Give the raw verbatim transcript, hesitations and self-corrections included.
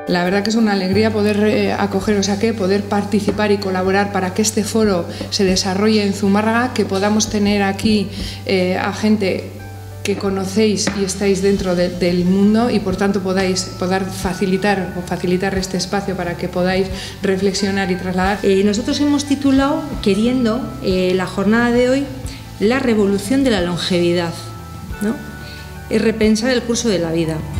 La verdad que es una alegría poder eh, acogeros aquí, poder participar y colaborar para que este foro se desarrolle en Zumárraga, que podamos tener aquí eh, a gente que conocéis y estáis dentro de, del mundo y por tanto podáis poder facilitar o facilitar este espacio para que podáis reflexionar y trasladar. Eh, nosotros hemos titulado, queriendo, eh, la jornada de hoy, la revolución de la longevidad, ¿no? Es repensar el curso de la vida.